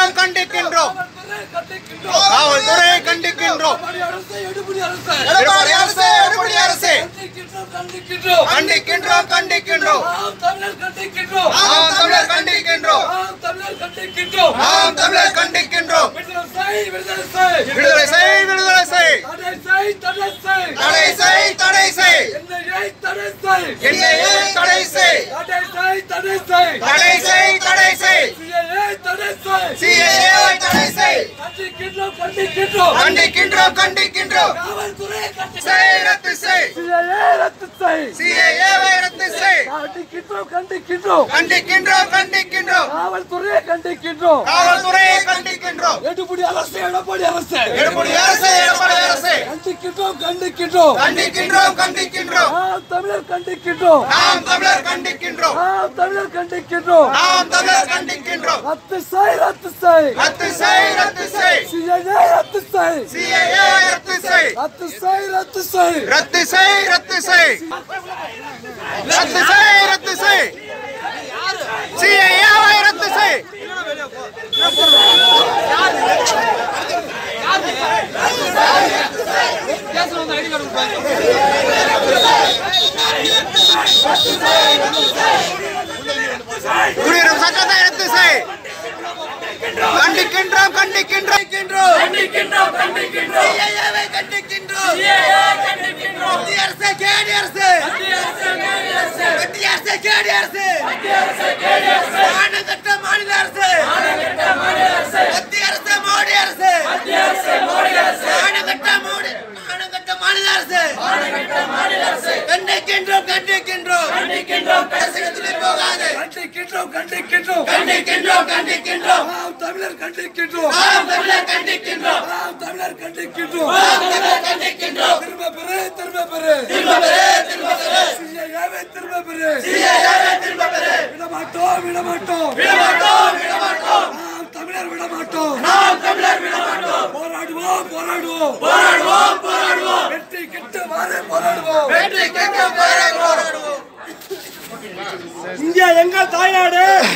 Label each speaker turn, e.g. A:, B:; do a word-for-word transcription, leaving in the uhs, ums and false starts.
A: கண்டிக்கின்றோம் கண்டிக்கின்றோம் காவல்துறையை கண்டிக்கின்றோம் எடப்பாடி அரசே எடப்பாடி அரசே கண்டிக்கின்றோம் கண்டிக்கின்றோம் கண்டிக்கின்றோம் நாம் தமிழர் கண்டிக்கின்றோம் நாம் தமிழர் கண்டிக்கின்றோம் விடுதலை செய் விடுதலை செய் தடை செய் தடை செய் என்னையே தடை செய் தடை செய் தடை செய் சிஏஏ தடை செய் கண்டிக்கின்றோம் கண்டிக்கின்றோம் கண்டிக்கின்றோம் செய் ரத்து செய் சிஏஏ ரத்து செய் கண்டிக்கின்றோம் கண்டிக்கின்றோம் கண்டிக்கின்றோம் கண்டிக்கின்றோம் காவல்துறையை கண்டிக்கின்றோம் காவல்துறையை கண்டிக்கின்றோம் எடப்பாடி அரசு எடப்பாடி அரசு எடப்பாடி அரசு எடப்பாடி அரசு கண்டிக்கின்றோம் கண்டிக்கின்றோம் கண்டிக்கின்றோம் கண்டிக்கின்றோம் நாம் தமிழர் கண்டிக்கின்றோம் நாம் தமிழர் கண்டிக்கின்றோம் நாம் தமிழர் கண்டிக்கின்றோம் நாம் தமிழர் கண்டிக்கின்றோம் ரத்து செய் ரத்து செய் ரத்து செய் ரத்து செய் சிஏஏ ரத்து செய் சிஏஏ ரத்து செய் ரத்து செய் ரத்து செய் ரத்து செய் ரத்து செய் ரத்து செய் ரத்து செய் சிஏஏ ரத்து செய் குடியுரிமை சட்டத்தை ரத்து செய் கண்டிக்கின்றோம் கண்டிக்கின்றோம் கண்டிக்கின்றோம் கண்டிக்கின்றோம் சிஏஏவை கண்டிக்கின்றோம் சிஏஏ கண்டிக்கின்றோம் மத்திய அரசு கேடி அரசு மத்திய அரசு கேடி அரசு மத்திய அரசு கேடி அரசு மத்திய அரசு கேடி அரசு மாநிலத்த மாநில அரசு மாநிலத்த மாநில அரசு மத்திய அரசு மோடி அரசு மத்திய அரசு மோடி அரசு மாநிலத்த மோடி மாநிலத்த மாநில அரசு மாநிலத்த மாநில அரசு கண்டிக்கின்றோம் கண்டிக்கின்றோம் கண்டிக்கின்றோம் அரசுக்கு போகாது கண்டிக்கின்றோம் கண்டிக்கின்றோம் கண்டிக்கின்றோம் கண்டிக்கின்றோம் நாம் தமிழர் கண்டிக்கின்றோம் நாம் தமிழர் கண்டிக்கின்றோம் நாம் தமிழர் கண்டிக்கின்றோம் நாம் தமிழர் கண்டிக்கின்றோம் திரும்ப பெறு திரும்ப பெறு திரும்ப பெறு திரும்ப பெறு சிஏஏவை திரும்ப பெறு சிஏஏவை திரும்ப பெறு விட மாட்டோம் விட மாட்டோம் விட மாட்டோம் விட மாட்டோம் நாம் தமிழர் விட மாட்டோம் நாம் தமிழர் விட மாட்டோம் போராடுவோம் போராடுவோம் போராடுவோம் போராடுவோம் வெற்றி கிட்ட வாரே போராடுவோம் வெற்றி கிட்ட வாரே போராடுவோம் இந்தியா எங்க தாய்நாடு